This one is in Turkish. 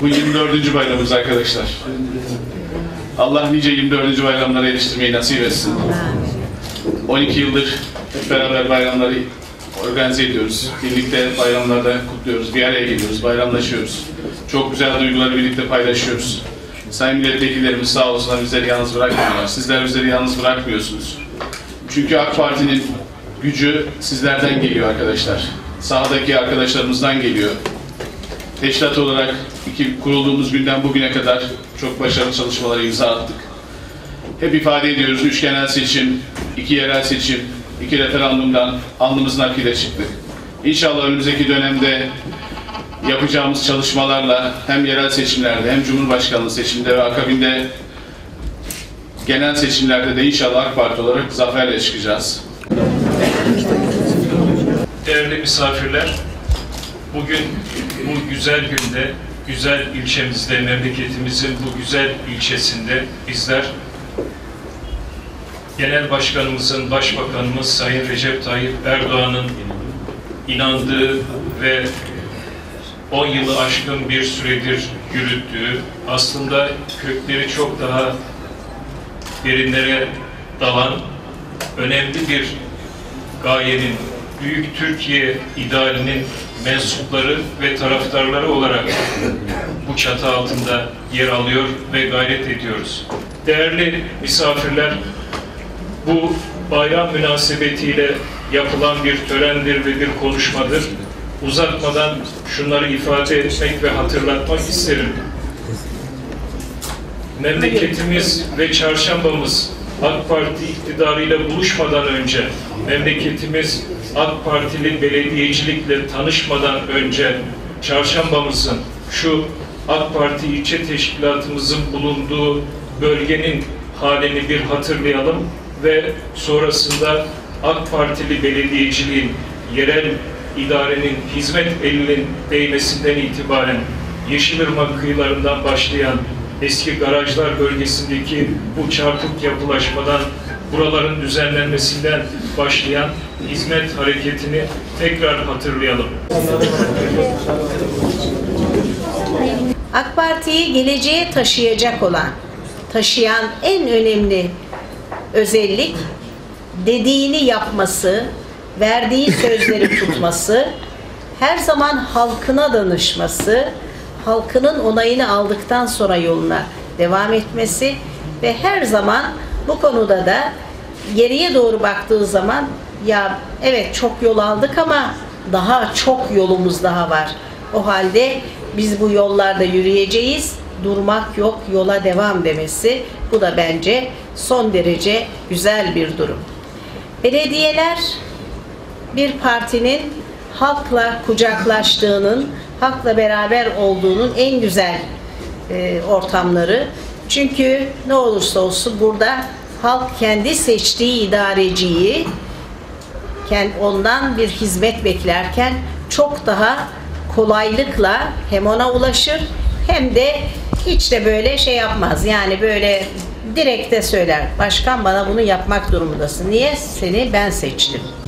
Bu 24. bayramımız arkadaşlar. Allah nice 24. bayramlara eriştirmeyi nasip etsin. 12 yıldır hep beraber bayramları organize ediyoruz. Birlikte bayramlarda kutluyoruz, bir araya geliyoruz, bayramlaşıyoruz. Çok güzel duyguları birlikte paylaşıyoruz. Sayın milletvekillerimiz sağ olsunlar bizleri yalnız bırakmıyorlar. Sizler bizleri yalnız bırakmıyorsunuz. Çünkü AK Parti'nin gücü sizlerden geliyor arkadaşlar. Sahadaki arkadaşlarımızdan geliyor. Teşkilat olarak kurulduğumuz günden bugüne kadar çok başarılı çalışmalara imza attık. Hep ifade ediyoruz, 3 genel seçim, 2 yerel seçim, 2 referandumdan alnımızın akıyla çıktık. İnşallah önümüzdeki dönemde yapacağımız çalışmalarla hem yerel seçimlerde hem Cumhurbaşkanlığı seçiminde ve akabinde genel seçimlerde de inşallah AK Parti olarak zaferle çıkacağız. Değerli misafirler, bugün bu güzel günde, güzel ilçemizde, memleketimizin bu güzel ilçesinde bizler Genel Başkanımızın, Başbakanımız Sayın Recep Tayyip Erdoğan'ın inandığı ve 10 yılı aşkın bir süredir yürüttüğü, aslında kökleri çok daha derinlere dalan önemli bir gayenin, Büyük Türkiye idealinin mensupları ve taraftarları olarak bu çatı altında yer alıyor ve gayret ediyoruz. Değerli misafirler, bu bayram münasebetiyle yapılan bir törendir ve bir konuşmadır. Uzatmadan şunları ifade etmek ve hatırlatmak isterim. Memleketimiz ve çarşambamız AK Parti iktidarıyla buluşmadan önce, memleketimiz AK Partili belediyecilikle tanışmadan önce çarşambamızın, şu AK Parti ilçe teşkilatımızın bulunduğu bölgenin halini bir hatırlayalım ve sonrasında AK Partili belediyeciliğin, yerel idarenin hizmet elinin değmesinden itibaren Yeşilırmak kıyılarından başlayan eski garajlar bölgesindeki bu çarpık yapılaşmadan, buraların düzenlenmesinden başlayan hizmet hareketini tekrar hatırlayalım. AK Parti'yi geleceğe taşıyan en önemli özellik dediğini yapması, verdiği sözleri tutması, her zaman halkına danışması, halkının onayını aldıktan sonra yoluna devam etmesi ve her zaman bu konuda da geriye doğru baktığı zaman ya evet çok yol aldık ama daha çok yolumuz daha var. O halde biz bu yollarda yürüyeceğiz, durmak yok, yola devam demesi. Bu da bence son derece güzel bir durum. Belediyeler bir partinin halkla kucaklaştığının, halkla beraber olduğunun en güzel ortamları. Çünkü ne olursa olsun burada halk kendi seçtiği idareciyi, ondan bir hizmet beklerken çok daha kolaylıkla hem ona ulaşır hem de hiç de böyle şey yapmaz. Yani böyle direkt de söyler. Başkan bana bunu yapmak durumundasın. Niye? Seni ben seçtim.